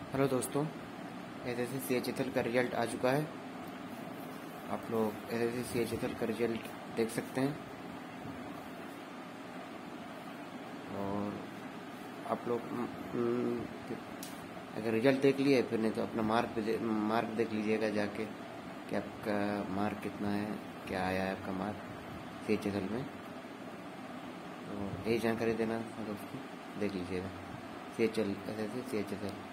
Hello दोस्तों, SSC CHSL का result आ चुका है। आप लोग एसएससी सीएचएसएल का रिजल्ट देख सकते हैं और आप लोग अगर रिजल्ट देख लिए फिर नहीं तो अपना मार्क देख लीजिएगा जाके कि आपका मार्क कितना है, क्या आया है आपका मार्क सीएचएसएल में। तो यही जानकारी देना था दोस्तों, देख लीजिएगा एसएससी सीएचएसएल।